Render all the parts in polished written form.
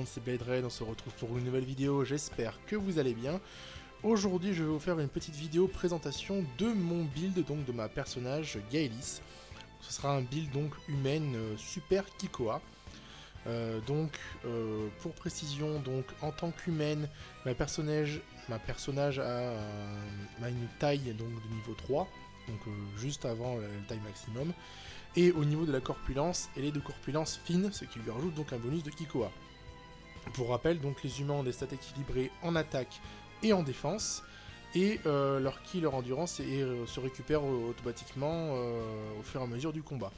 c'est Blade Red, on se retrouve pour une nouvelle vidéo, j'espère que vous allez bien. Aujourd'hui je vais vous faire une petite vidéo présentation de mon build, donc de ma personnage Gaelis. Ce sera un build donc humaine super Kikoa. Pour précision, donc en tant qu'humaine, ma personnage a une taille donc, de niveau 3, donc juste avant la taille maximum. Et au niveau de la corpulence, elle est de corpulence fine, ce qui lui rajoute donc un bonus de Kikoa. Pour rappel, donc les humains ont des stats équilibrés en attaque et en défense, et leur ki, leur endurance se récupère automatiquement au fur et à mesure du combat.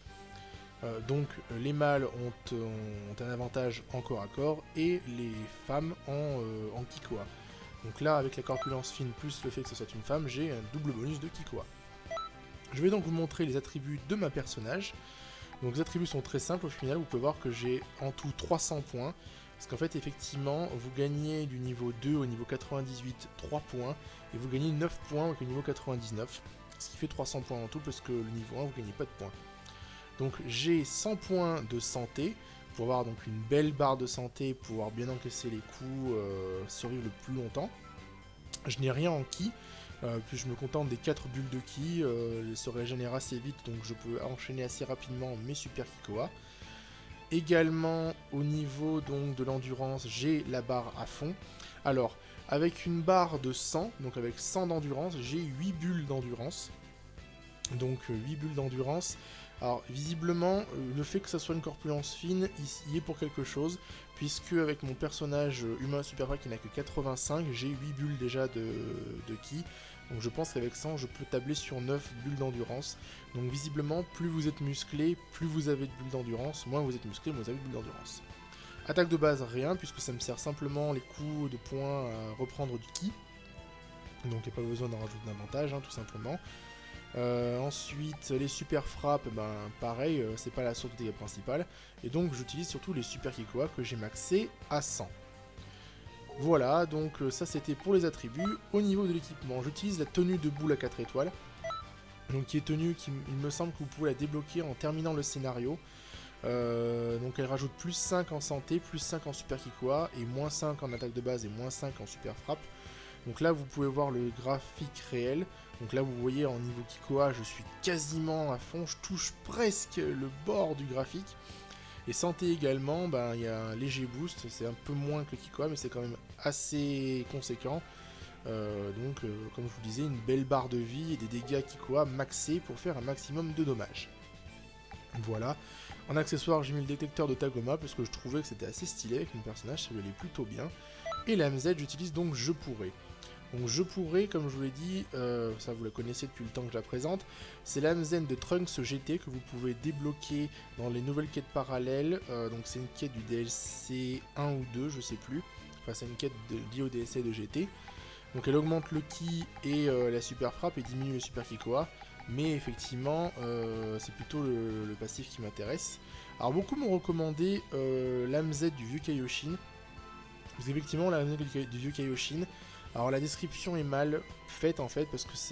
Les mâles ont un avantage en corps à corps, et les femmes en Kikoa. Donc là, avec la corpulence fine plus le fait que ce soit une femme, j'ai un double bonus de Kikoa. Je vais donc vous montrer les attributs de ma personnage. Donc les attributs sont très simples, au final vous pouvez voir que j'ai en tout 300 points. Parce qu'en fait effectivement vous gagnez du niveau 2 au niveau 98 3 points. Et vous gagnez 9 points au niveau 99. Ce qui fait 300 points en tout parce que le niveau 1 vous gagnez pas de points. Donc j'ai 100 points de santé. Pour avoir donc une belle barre de santé, pouvoir bien encaisser les coups, survivre le plus longtemps. Je n'ai rien en ki. Puis je me contente des 4 bulles de ki, elles se régénèrent assez vite, donc je peux enchaîner assez rapidement mes super Kikoa. Également au niveau donc de l'endurance, j'ai la barre à fond. Alors, avec une barre de 100, donc avec 100 d'endurance, j'ai 8 bulles d'endurance. Donc 8 bulles d'endurance. Alors visiblement, le fait que ça soit une corpulence fine, il y est pour quelque chose, puisque avec mon personnage humain super rare qui n'a que 85, j'ai 8 bulles déjà de ki, donc je pense qu'avec 100, je peux tabler sur 9 bulles d'endurance. Donc visiblement, plus vous êtes musclé, plus vous avez de bulles d'endurance, moins vous êtes musclé, moins vous avez de bulles d'endurance. Attaque de base, rien, puisque ça me sert simplement les coups de poing à reprendre du ki, donc il n'y a pas besoin d'en rajouter davantage, tout simplement. Ensuite, les super frappes, pareil, c'est pas la source de dégâts principale. Et donc j'utilise surtout les super Kikoa que j'ai maxé à 100. Voilà, donc ça c'était pour les attributs. Au niveau de l'équipement, j'utilise la tenue de boule à 4 étoiles. Donc qui est tenue, il me semble que vous pouvez la débloquer en terminant le scénario. Donc elle rajoute plus 5 en santé, plus 5 en super Kikoa, et moins 5 en attaque de base et moins 5 en super frappe. Donc là vous pouvez voir le graphique réel. Donc là vous voyez en niveau Kikoa je suis quasiment à fond, je touche presque le bord du graphique. Et santé également, il y a un léger boost, c'est un peu moins que le Kikoa mais c'est quand même assez conséquent. Comme je vous disais, une belle barre de vie et des dégâts Kikoa maxés pour faire un maximum de dommages. Voilà. En accessoire j'ai mis le détecteur de Tagoma parce que je trouvais que c'était assez stylé avec mon personnage, ça lui allait plutôt bien. Et la MZ j'utilise donc Je Pourrais. Donc Je Pourrais, comme je vous l'ai dit, ça vous la connaissez depuis le temps que je la présente, c'est la MZ de Trunks GT que vous pouvez débloquer dans les nouvelles quêtes parallèles. Donc c'est une quête du DLC 1 ou 2, je sais plus. Enfin c'est une quête liée au DLC de GT. Donc elle augmente le ki et la super frappe et diminue le super Kikoa. Mais effectivement, c'est plutôt le passif qui m'intéresse. Alors beaucoup m'ont recommandé l'AMZ du vieux Kaioshin. Parce qu'effectivement l'AMZ du vieux Kaioshin, alors la description est mal faite en fait parce que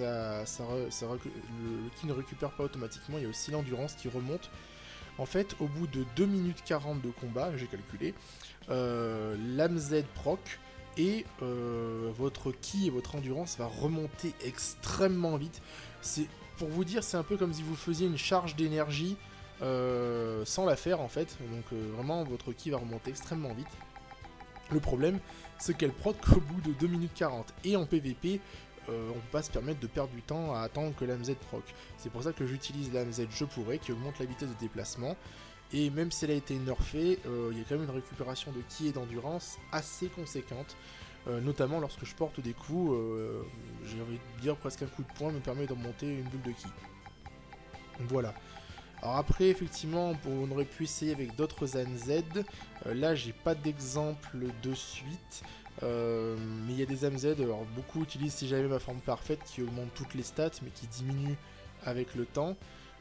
le ki ne récupère pas automatiquement, il y a aussi l'endurance qui remonte. En fait, au bout de 2 minutes 40 de combat, j'ai calculé, l'AMZ proc et votre ki et votre endurance va remonter extrêmement vite. Pour vous dire, c'est un peu comme si vous faisiez une charge d'énergie sans la faire en fait. Donc vraiment, votre ki va remonter extrêmement vite. Le problème, c'est qu'elle proc qu'au bout de 2 minutes 40. Et en PVP, on ne peut pas se permettre de perdre du temps à attendre que l'AMZ proc. C'est pour ça que j'utilise l'AMZ Je Pourrais, qui augmente la vitesse de déplacement. Et même si elle a été nerfée, il y a quand même une récupération de ki et d'endurance assez conséquente. Notamment lorsque je porte des coups, j'ai envie de dire presque un coup de poing me permet de remonter une bulle de ki. Voilà. Alors après, effectivement, on aurait pu essayer avec d'autres AMZ. Là, j'ai pas d'exemple de suite. Mais il y a des AMZ, alors beaucoup utilisent Si J'avais ma forme parfaite, qui augmente toutes les stats, mais qui diminue avec le temps.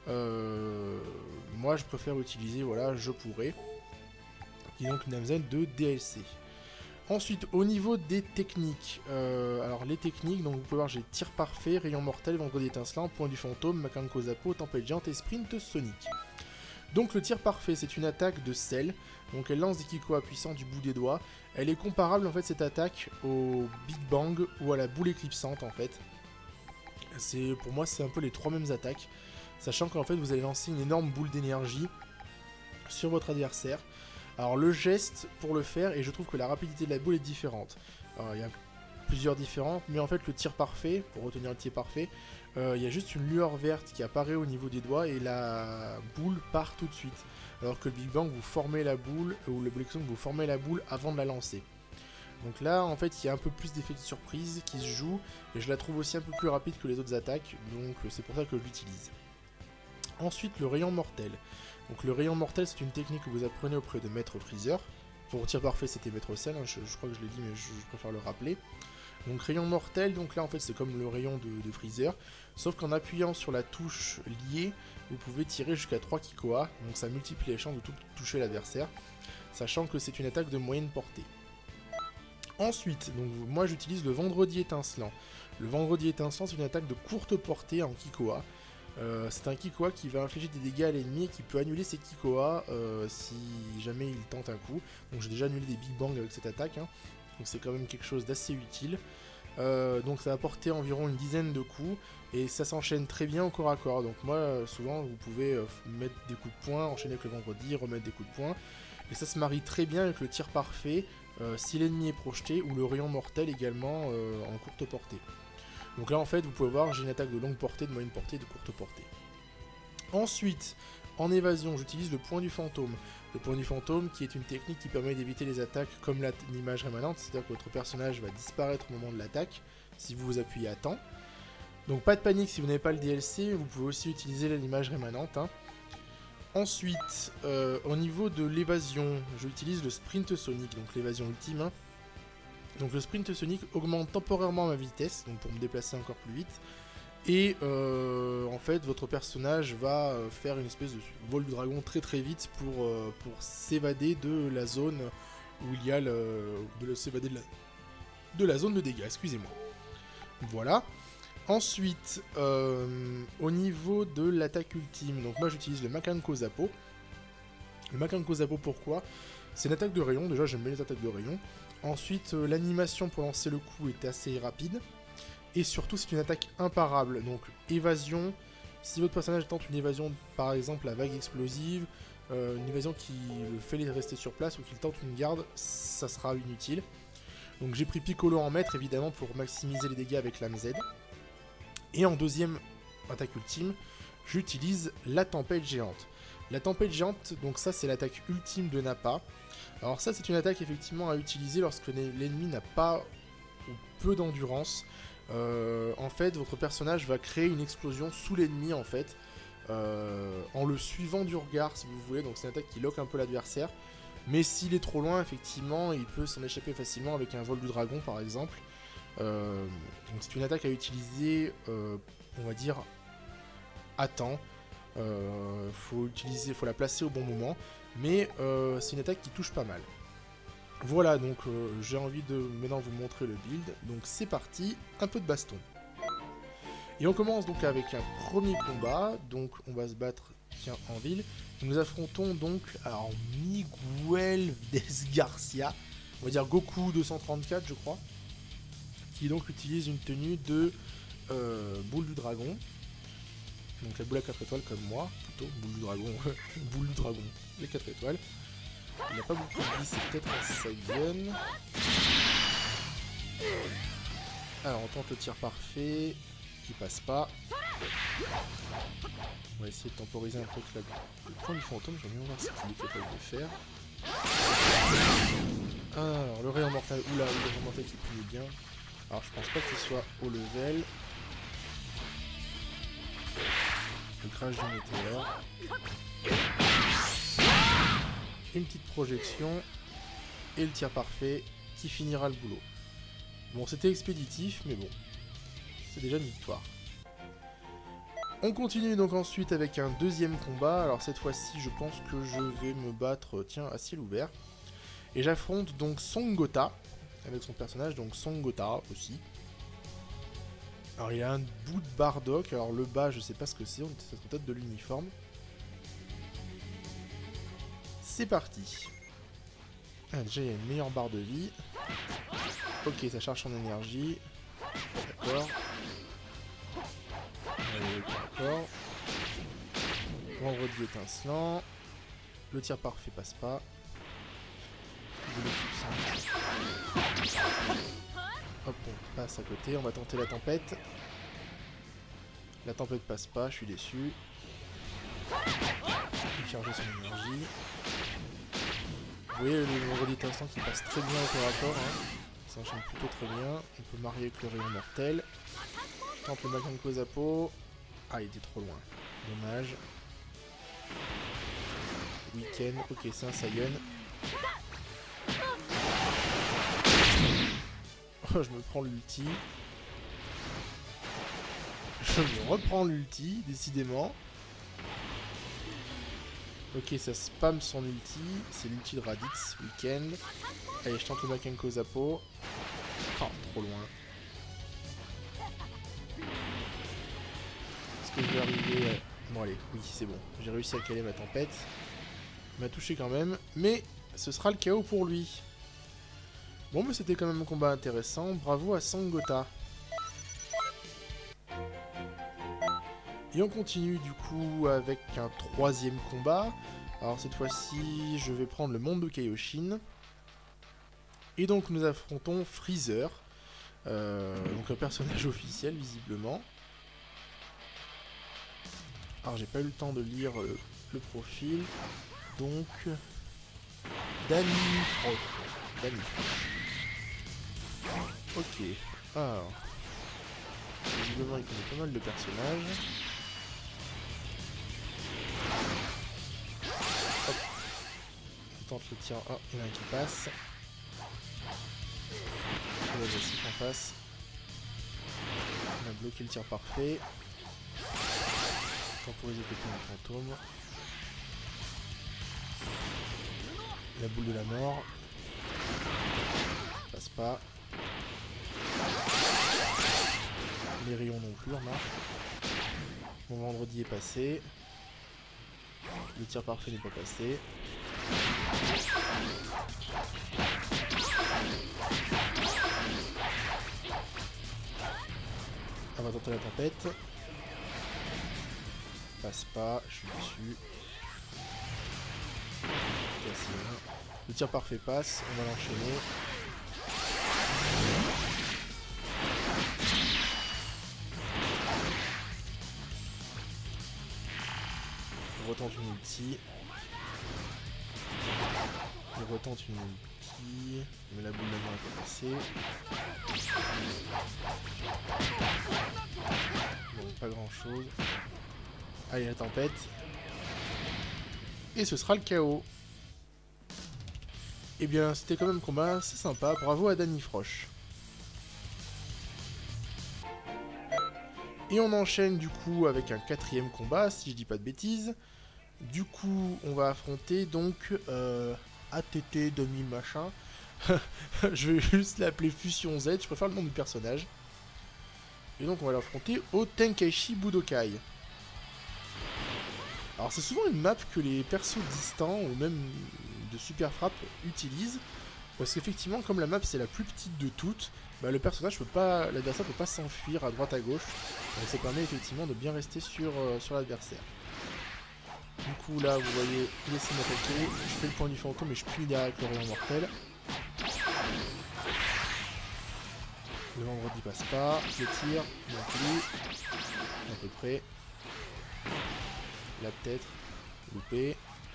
Moi, je préfère utiliser, voilà, Je Pourrais, qui est donc une AMZ de DLC. Ensuite, au niveau des techniques, alors les techniques, donc vous pouvez voir, j'ai tir parfait, rayon mortel, vendredi étincelant, point du fantôme, Makanko Zappo, tempête géante et sprint sonic. Donc le tir parfait, c'est une attaque de sel. Donc elle lance des Kikoa puissants du bout des doigts. Elle est comparable en fait cette attaque au Big Bang ou à la boule éclipsante en fait. Pour moi c'est un peu les trois mêmes attaques. Sachant qu'en fait vous allez lancer une énorme boule d'énergie sur votre adversaire. Alors le geste pour le faire, et je trouve que la rapidité de la boule est différente. Alors il y a plusieurs différentes, mais en fait le tir parfait, pour retenir le tir parfait, il y a juste une lueur verte qui apparaît au niveau des doigts et la boule part tout de suite. Alors que le Big Bang, vous formez la boule, ou le Black Song, vous formez la boule avant de la lancer. Donc là, en fait, il y a un peu plus d'effet de surprise qui se joue, et je la trouve aussi un peu plus rapide que les autres attaques, donc c'est pour ça que je l'utilise. Ensuite, le rayon mortel. Donc le rayon mortel, c'est une technique que vous apprenez auprès de Maître Freezer. Pour tir parfait, c'était Maître Cell, hein, je crois que je l'ai dit, mais je préfère le rappeler. Donc rayon mortel, donc là en fait c'est comme le rayon de Freezer, sauf qu'en appuyant sur la touche liée, vous pouvez tirer jusqu'à 3 Kikoa, donc ça multiplie les chances de toucher l'adversaire, sachant que c'est une attaque de moyenne portée. Ensuite, donc moi j'utilise le vendredi étincelant. Le vendredi étincelant, c'est une attaque de courte portée en Kikoa. C'est un Kikoa qui va infliger des dégâts à l'ennemi et qui peut annuler ses Kikoa si jamais il tente un coup. Donc j'ai déjà annulé des Big Bang avec cette attaque, hein. Donc c'est quand même quelque chose d'assez utile. Donc ça va porter environ une dizaine de coups et ça s'enchaîne très bien au corps à corps. Donc moi souvent vous pouvez mettre des coups de poing, enchaîner avec le vendredi, remettre des coups de poing. Et ça se marie très bien avec le tir parfait si l'ennemi est projeté, ou le rayon mortel également en courte portée. Donc là en fait vous pouvez voir, j'ai une attaque de longue portée, de moyenne portée et de courte portée. Ensuite, en évasion, j'utilise le point du fantôme. Le point du fantôme qui est une technique qui permet d'éviter les attaques comme l'image rémanente, c'est-à-dire que votre personnage va disparaître au moment de l'attaque si vous vous appuyez à temps. Donc pas de panique si vous n'avez pas le DLC, vous pouvez aussi utiliser l'image rémanente, hein. Ensuite, au niveau de l'évasion, j'utilise le sprint sonic, donc l'évasion ultime, hein. Donc le sprint sonic augmente temporairement ma vitesse, donc pour me déplacer encore plus vite. Et en fait, votre personnage va faire une espèce de vol du dragon très très vite pour s'évader de la zone où il y a s'évader de la zone de dégâts, excusez-moi. Voilà. Ensuite, au niveau de l'attaque ultime, donc moi j'utilise le Makanko Zappo. Le Makanko Zappo, pourquoi? C'est une attaque de rayon, déjà j'aime bien les attaques de rayon. Ensuite, l'animation pour lancer le coup est assez rapide. Et surtout, c'est une attaque imparable. Donc, évasion. Si votre personnage tente une évasion, par exemple la vague explosive, une évasion qui le fait rester sur place ou qu'il tente une garde, ça sera inutile. Donc, j'ai pris Piccolo en maître, évidemment, pour maximiser les dégâts avec l'âme Z. Et en deuxième attaque ultime, j'utilise la tempête géante. La tempête géante, donc ça, c'est l'attaque ultime de Nappa. Alors ça, c'est une attaque effectivement à utiliser lorsque l'ennemi n'a pas ou peu d'endurance. En fait, votre personnage va créer une explosion sous l'ennemi en fait, en le suivant du regard si vous voulez. Donc c'est une attaque qui lock un peu l'adversaire. Mais s'il est trop loin, effectivement, il peut s'en échapper facilement avec un vol du dragon par exemple. Donc c'est une attaque à utiliser, on va dire, à temps. Faut la placer au bon moment. Mais c'est une attaque qui touche pas mal. Voilà, donc j'ai envie de maintenant vous montrer le build. Donc c'est parti, un peu de baston. Et on commence donc avec un premier combat. Donc on va se battre en ville. Nous affrontons donc alors Miguel Desgarcia, on va dire Goku 234 je crois, qui donc utilise une tenue de boule du dragon. Donc la boule à 4 étoiles comme moi, plutôt, boule du dragon, boule du dragon, les 4 étoiles. Il n'a pas beaucoup de vie, c'est peut-être un Saiyan. Alors on tente le tir parfait, qui passe pas. On va essayer de temporiser un peu le point du fantôme, j'aimerais bien voir ce qu'il est capable de faire. Alors le rayon mortel, oula, le rayon mortel qui punit bien. Alors je pense pas qu'il soit au level. Le crash du météore. Une petite projection. Et le tir parfait qui finira le boulot. Bon, c'était expéditif, mais bon. C'est déjà une victoire. On continue donc ensuite avec un deuxième combat. Alors cette fois-ci, je pense que je vais me battre, tiens, à ciel ouvert. Et j'affronte donc Son Goten, avec son personnage, donc Son Goten aussi. Alors il a un bout de Bardock, alors le bas je sais pas ce que c'est, on peut-être de l'uniforme. c'est parti. Ah, déjà, il y a une meilleure barre de vie. Ok, ça charge son énergie. D'accord. D'accord. Vendredi étincelant. Le tir parfait passe pas. Hop, on passe à côté. On va tenter la tempête. La tempête passe pas, je suis déçu. Il a chargé son énergie. Vous voyez le vendredi étincelant qui passe très bien au tour à tour. Hein. Ça s'enchaîne plutôt très bien. On peut marier avec le rayon mortel. Tente le Makenko Zappo. Ah, il était trop loin. Dommage. Week-end. Ok, c'est un Saiyan. Oh, je me prends l'ulti. Je me reprends l'ulti, décidément. Ok, ça spam son ulti. C'est l'ulti de Raditz, Weekend. Allez, je tente le Makenko Zappo. Oh, trop loin. Est-ce que je vais arriver... Bon, allez, oui, c'est bon. J'ai réussi à caler ma tempête. Il m'a touché quand même. Mais ce sera le chaos pour lui. Bon, mais c'était quand même un combat intéressant. Bravo à Sangota. Et on continue du coup avec un troisième combat. Alors cette fois-ci, je vais prendre le monde de Kaioshin. Et donc nous affrontons Freezer. Donc un personnage officiel visiblement. Alors j'ai pas eu le temps de lire le profil. Donc... Danny Frosch. Danny Frosch. Ok. Alors... Visiblement il connaît pas mal de personnages. Hop. On tente le tir. Ah, il y en a un qui passe. On va aussi en face. On a bloqué le tir parfait. Temporiser le fantôme. La boule de la mort. Passe pas. Les rayons non plus, remarque. Mon vendredi est passé. Le tir parfait n'est pas passé. On va tenter la tempête. Passe pas, je suis dessus. Le tir parfait passe, on va l'enchaîner. On retente une ulti. Il retente une ulti. Mais la boule de mort est pas passée. Bon, pas grand chose. Allez, la tempête. Et ce sera le chaos. Eh bien, c'était quand même un combat assez sympa. Bravo à Danny Frosch. Et on enchaîne du coup avec un quatrième combat, si je dis pas de bêtises. Du coup, on va affronter donc ATT demi machin. Je vais juste l'appeler Fusion Z, je préfère le nom du personnage. Et donc on va l'affronter au Tenkaichi Budokai. Alors c'est souvent une map que les persos distants ou même de Super Frappe utilisent. Parce qu'effectivement, comme la map c'est la plus petite de toutes, bah, le personnage peut pas, l'adversaire peut pas s'enfuir à droite à gauche. Donc ça permet effectivement de bien rester sur l'adversaire. Du coup là vous voyez, il essaie de m'attaquer, je fais le point du fantôme et je punis derrière avec le rayon mortel. Le vendredi passe pas, je tire, non plus, à peu près. Là peut-être, loupé.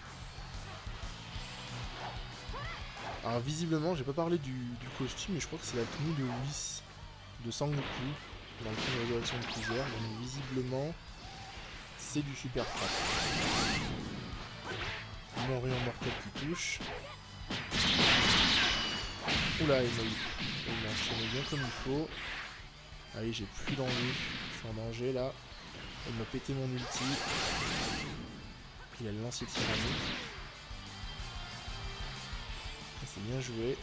Alors visiblement, j'ai pas parlé du costume, mais je crois que c'est la tenue de Whis, de Sangoku, dans le film de la direction de Freezer, donc visiblement, c'est du super frappe. Mon rayon mortel qui touche. Oula, il m'a enchaîné bien comme il faut. Allez, j'ai plus d'envie, je suis en danger là. Il m'a pété mon ulti. Il a le lancier tyrannique. C'est bien joué.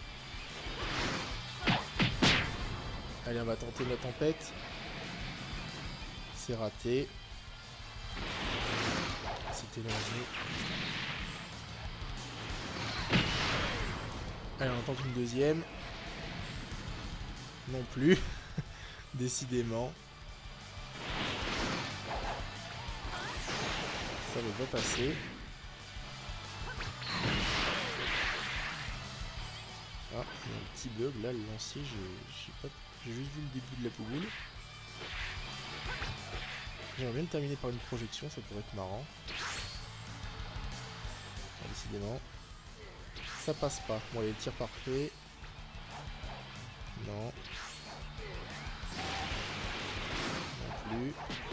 Allez, on va tenter la tempête. C'est raté. C'était l'enjeu. Allez, on en tente une deuxième. Non plus. Décidément. Ça ne va pas passer. Ah, il y a un petit bug là, le lancier, j'ai juste vu le début de la pouboule. J'aimerais bien le terminer par une projection, ça pourrait être marrant. Ah, décidément. Ça passe pas. Bon, il y a le tir parfait. Non. Non plus.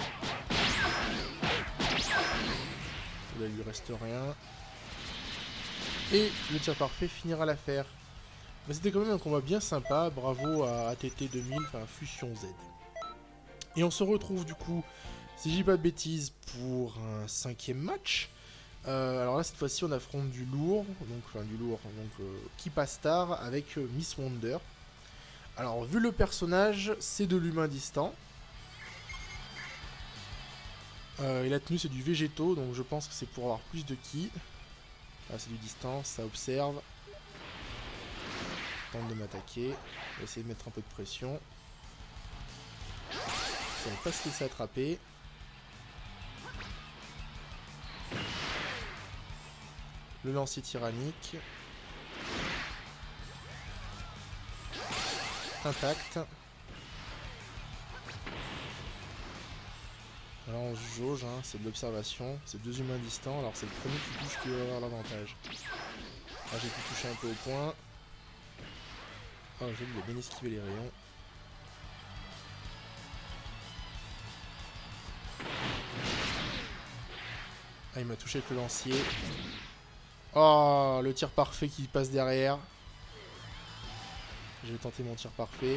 Là, il lui reste rien. Et le tir parfait finira l'affaire. Mais c'était quand même un combat bien sympa. Bravo à ATT 2000, enfin Fusion Z. Et on se retrouve du coup, si je dis pas de bêtises, pour un 5e match. Alors là, cette fois-ci, on affronte du lourd, donc Kippa Star avec Miss Wonder. Alors, vu le personnage, c'est de l'humain distant. Et la tenue, c'est du végétaux, donc je pense que c'est pour avoir plus de ki. Là, c'est du distance, ça observe. Tente de m'attaquer. On va essayer de mettre un peu de pression. Ça va pas se laisser attraper. Le lancier tyrannique. Intact. Alors on se jauge, hein, c'est de l'observation. C'est 2 humains distants, alors c'est le premier qui touche qui va avoir l'avantage. Ah, j'ai pu toucher un peu au point. Oh, j'ai bien esquivé les rayons. Ah, il m'a touché avec le lancier. Oh, le tir parfait qui passe derrière. Je vais tenter mon tir parfait.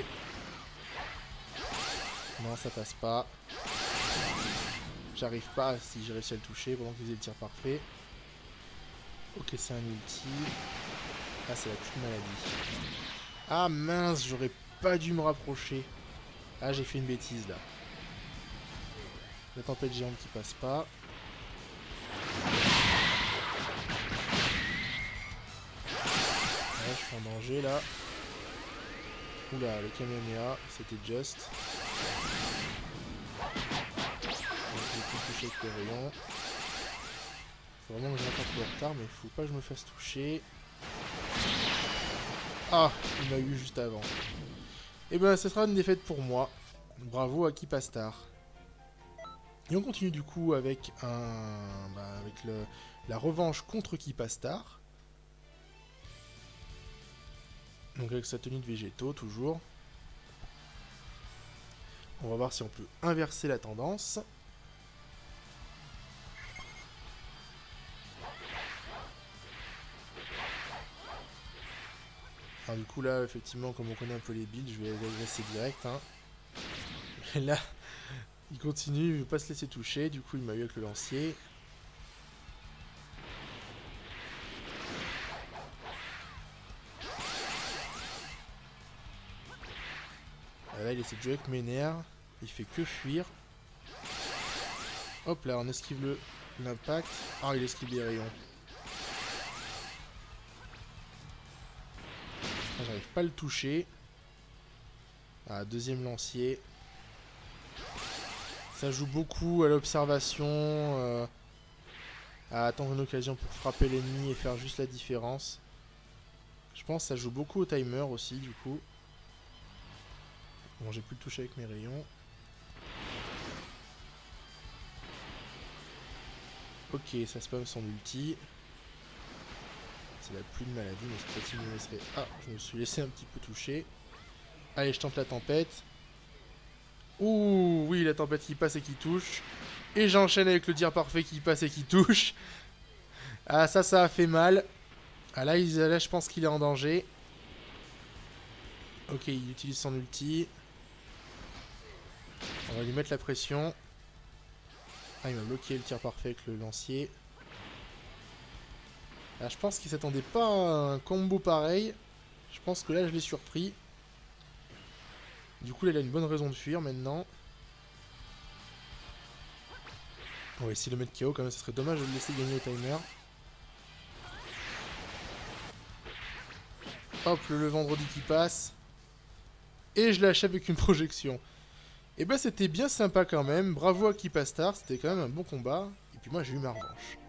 Non, ça passe pas. J'arrive pas si j'ai réussi à le toucher pendant qu'il faisait le tir parfait. Ok, c'est un ulti. Ah, c'est la petite maladie. Ah mince, j'aurais pas dû me rapprocher. Ah, j'ai fait une bêtise là. La tempête géante qui passe pas. Ouais, je suis en danger là. Oula, le Kamehameha, c'était just. J'ai pu toucher avec le rayon. Faut vraiment que je rattrape le retard, mais faut pas que je me fasse toucher. Ah, il m'a eu juste avant. Et ben, ce sera une défaite pour moi. Bravo à Kippa Star. Et on continue du coup avec la revanche contre Kippa Star. Donc avec sa tenue de végétaux, toujours. On va voir si on peut inverser la tendance. Alors du coup là, effectivement, comme on connaît un peu les builds, je vais agresser direct. Hein. Et là, il continue, il ne veut pas se laisser toucher, du coup il m'a eu avec le lancier. Là il essaie de jouer avec mes nerfs, il fait que fuir. Hop là, on esquive l'impact. Ah, il esquive les rayons. J'arrive pas à le toucher. Ah, deuxième lancier. Ça joue beaucoup à l'observation, à attendre une occasion pour frapper l'ennemi et faire juste la différence. Je pense que ça joue beaucoup au timer aussi, du coup. Bon, j'ai pu le toucher avec mes rayons. Ok, ça spam son ulti. C'est la pluie de maladie, mais cette fois-ci, je me laisserai... Ah, je me suis laissé un petit peu toucher. Allez, je tente la tempête. Ouh, oui, la tempête qui passe et qui touche. Et j'enchaîne avec le tir parfait qui passe et qui touche. Ah, ça a fait mal. Ah, là, je pense qu'il est en danger. Ok, il utilise son ulti. On va lui mettre la pression. Ah, il m'a bloqué le tir parfait avec le lancier. Ah, je pense qu'il s'attendait pas à un combo pareil. Je pense que là, je l'ai surpris. Du coup, là, il a une bonne raison de fuir maintenant. On va essayer de le mettre KO quand même, ce serait dommage de le laisser gagner au timer. Hop, le vendredi qui passe. Et je l'achève avec une projection. Et bah c'était bien sympa quand même. Bravo à Keepastar, c'était quand même un bon combat. Et puis moi j'ai eu ma revanche.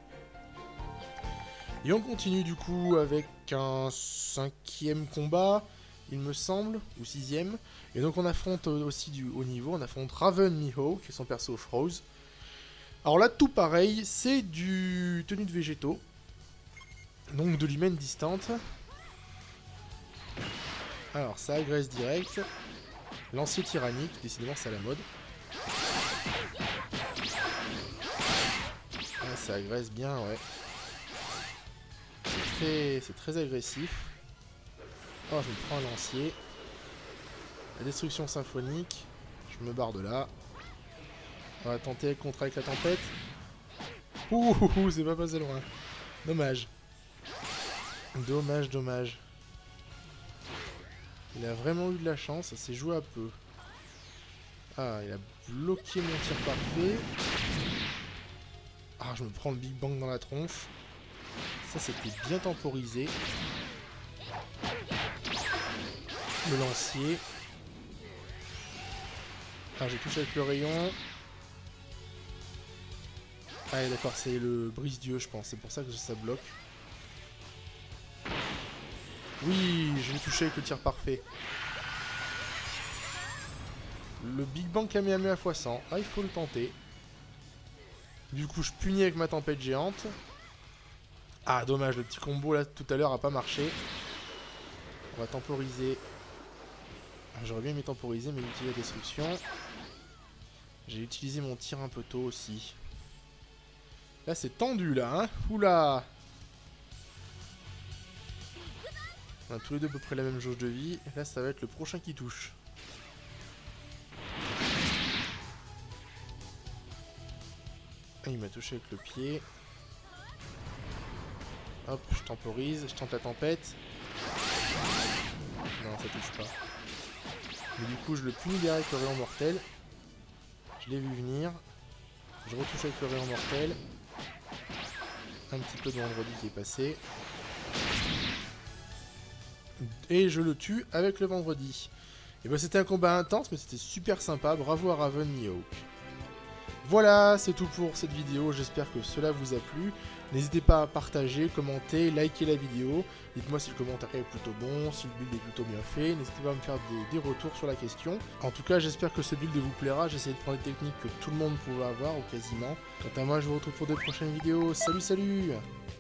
Et on continue du coup avec un 5e combat, il me semble, ou 6e. Et donc on affronte aussi du haut niveau, on affronte Raven Mihawk, qui est son perso Froze. Alors là tout pareil, c'est du tenue de végétaux. Donc de l'humaine distante. Alors ça agresse direct. Lancier tyrannique, décidément c'est à la mode. Ah, ça agresse bien, ouais. C'est très agressif. Oh, je me prends un lancier. La destruction symphonique. Je me barre de là. On va tenter contre avec la tempête. Ouh, c'est pas passé loin. Dommage. Dommage, dommage. Il a vraiment eu de la chance, ça s'est joué à peu. Ah, il a bloqué mon tir parfait. Ah, je me prends le Big Bang dans la tronche. Ça, c'était bien temporisé. Le lancier. Ah, j'ai touché avec le rayon. Ah, d'accord, c'est le brise-dieu, je pense. C'est pour ça que ça bloque. Oui, je l'ai touché avec le tir parfait. Le Big Bang Kamehameha x100. Ah, il faut le tenter. Du coup, je punis avec ma tempête géante. Ah, dommage, le petit combo là tout à l'heure a pas marché. On va temporiser. J'aurais bien aimé temporiser, mais utiliser la destruction. J'ai utilisé mon tir un peu tôt aussi. Là, c'est tendu là, hein. Oula. On a tous les deux à peu près la même jauge de vie. Là, ça va être le prochain qui touche. Ah, il m'a touché avec le pied. Hop, je temporise, je tente la tempête. Non, ça touche pas. Mais du coup, je le punis derrière avec le rayon mortel. Je l'ai vu venir. Je retouche avec le rayon mortel. Un petit peu de vendredi qui est passé. Et je le tue avec le vendredi. Et ben c'était un combat intense, mais c'était super sympa. Bravo à Raven Mihawk. Voilà, c'est tout pour cette vidéo. J'espère que cela vous a plu. N'hésitez pas à partager, commenter, liker la vidéo. Dites-moi si le commentaire est plutôt bon, si le build est plutôt bien fait. N'hésitez pas à me faire des retours sur la question. En tout cas, j'espère que ce build vous plaira. J'essaie de prendre des techniques que tout le monde pouvait avoir, ou quasiment. Quant à moi, je vous retrouve pour de prochaines vidéos. Salut, salut!